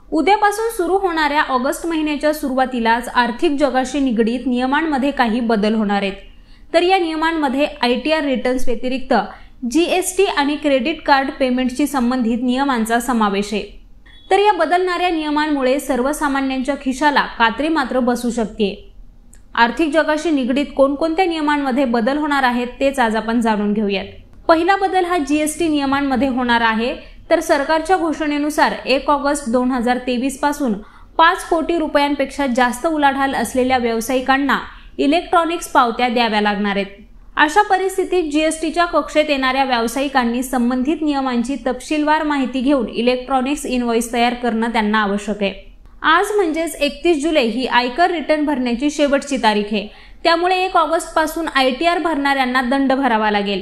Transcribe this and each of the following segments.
उद्यापासून सुरू होणाऱ्या ऑगस्ट महिन्याच्या सुरुवातीलाच आर्थिक जगाशी निगडीत नियमांमध्ये काही बदल होणार आहेत। तर या नियमांमध्ये ITR रिटर्न्स व्यतिरिक्त GST आणि क्रेडिट कार्ड पेमेंटशी संबंधित नियमांचा समावेश आहे। तर या बदलणाऱ्या नियमांमुळे सर्वसामान्यांच्या खिशाला कात्री मात्र बसू शकते। आर्थिक जगाशी निगडीत कोणकोणत्या नियमांमध्ये बदल होणार आहेत तेच आज आपण जाणून घेऊयात। पहिला बदल हा GST नियमांमध्ये होणार आहे। तर सरकारच्या घोषणेनुसार 1 ऑगस्ट 2023 पासून 5 कोटी रुपयांपेक्षा जास्त उलाढाल असलेल्या व्यावसायिकांना इलेक्ट्रॉनिक्स पावत्या द्याव्या लागणार आहेत। अशा परिस्थितीत GSTच्या कक्षेत येणाऱ्या व्यावसायिकांनी संबंधित नियमांची तपशीलवार माहिती घेऊन इलेक्ट्रॉनिक्स इनव्हॉइस तयार करणं त्यांना आवश्यक आहे। आज म्हणजेच 31 जुलै ही आयकर रिटर्न भरण्याची शेवटची तारीख आहे। त्यामुळे 1 ऑगस्ट पासून ITR भरणाऱ्यांना दंड भरावा लागेल।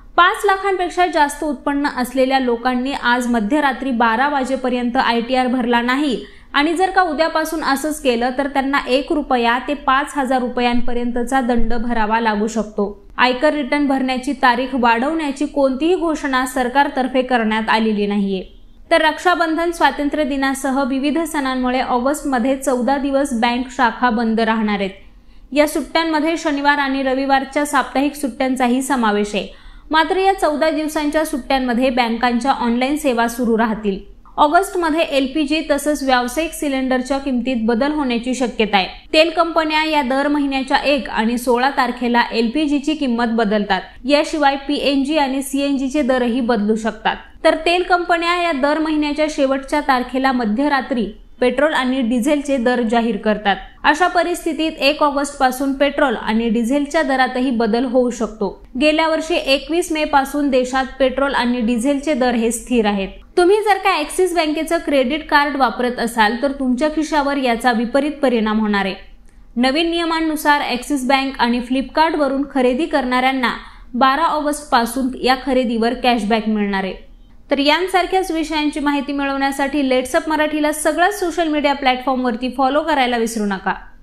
5 लाखांपेक्षा जास्त उत्पन्न असलेल्या लोकांनी आज मध्यरात्री 12 वाजेपर्यंत ITR भरला नाही आणि जर का उद्यापासून असंच केलं तर त्यांना 1 रुपया ते 5,000 रुपयांपर्यंतचा दंड भरावा लागू शकतो। आयकर रिटर्न भरण्याची तारीख वाढवण्याची कोणतीही घोषणा सरकारतर्फे करण्यात आलेली नाहीये। तर रक्षाबंधन, स्वातंत्र्य दिनासह विविध सणांमुळे ऑगस्टमध्ये 14 दिवस बँक शाखा बंद राहणार आहेत। या सुट्ट्यांमध्ये शनिवार आणि रविवारच्या साप्ताहिक सुट्ट्यांचाही समावेश आहे। मात्र या 14 दिवसांच्या सुट्ट्यांमध्ये बँकांच्या ऑनलाईन सेवा सुरू राहतील। ऑगस्टमध्ये LPG तसंच व्यावसायिक सिलेंडरच्या किमतीत बदल होण्याची शक्यता आहे। तेल कंपन्या या दर महिन्याच्या 1 आणि 16 तारखेला LPGची किंमत बदलतात। याशिवाय PNG आणि CNGचे दरही बदलू शकतात। तर तेल कंपन्या या दर महिन्याच्या शेवटच्या तारखेला मध्यरात्री पेट्रोल आणि डिझेलचे दर जाहीर करतात। अशा परिस्थितीत 1 ऑगस्ट पासून पेट्रोल आणि डिझेलच्या दरातही बदल होऊ शकतो। गेल्या वर्षी 21 मे पासून देशात पेट्रोल आणि डिझेलचे दर हे स्थिर आहेत। तुम्ही जर का ॲक्सिस बँकेचं क्रेडिट कार्ड वापरत असाल तर तुमच्या खिशावर याचा विपरीत परिणाम होणार आहे। नवीन नियमांनुसार ॲक्सिस बँक आणि फ्लिपकार्ट वरून खरेदी करणाऱ्यांना 12 ऑगस्ट पासून या खरेदीवर कॅशबॅक मिळणार आहे। तर यांसारख्याच विषयांची माहिती मिळवण्यासाठी लेट्स अप मराठीला सगळ्या सोशल मीडिया प्लॅटफॉर्मवरती फॉलो करायला विसरू नका।